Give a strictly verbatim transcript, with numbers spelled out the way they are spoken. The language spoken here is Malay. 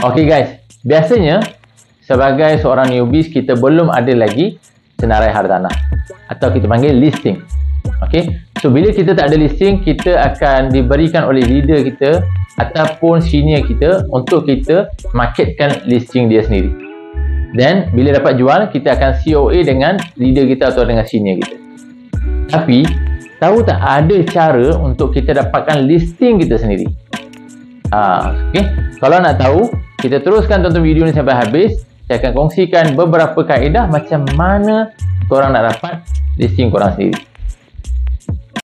Okey guys, biasanya sebagai seorang newbies kita belum ada lagi senarai hartanah atau kita panggil listing. Okey, so bila kita tak ada listing, kita akan diberikan oleh leader kita ataupun senior kita untuk kita marketkan listing dia sendiri. Dan bila dapat jual, kita akan C O A dengan leader kita atau dengan senior kita. Tapi tahu tak ada cara untuk kita dapatkan listing kita sendiri? Ah, okey. Kalau nak tahu, kita teruskan tonton video ni sampai habis. Saya akan kongsikan beberapa kaedah macam mana korang nak dapat listing korang sendiri.